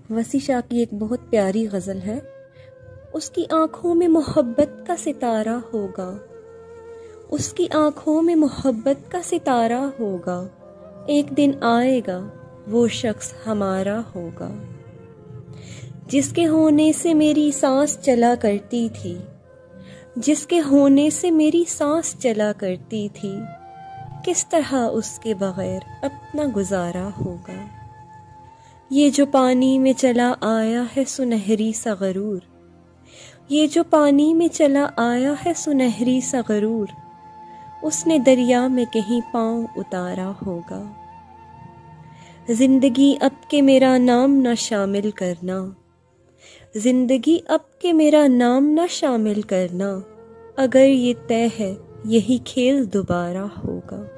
वसी शाह की एक बहुत प्यारी गज़ल है। उसकी आँखों में मोहब्बत का सितारा होगा, उसकी आँखों में मोहब्बत का सितारा होगा, एक दिन आएगा वो शख्स हमारा होगा। जिसके होने से मेरी सांस चला करती थी, जिसके होने से मेरी सांस चला करती थी, किस तरह उसके बगैर अपना गुजारा होगा। ये जो पानी में चला आया है सुनहरी सा गरूर, ये जो पानी में चला आया है सुनहरी सा गरूर, उसने दरिया में कहीं पाँव उतारा होगा। जिंदगी अब के मेरा नाम ना शामिल करना, जिंदगी अब के मेरा नाम ना शामिल करना, अगर ये तय है यही खेल दोबारा होगा।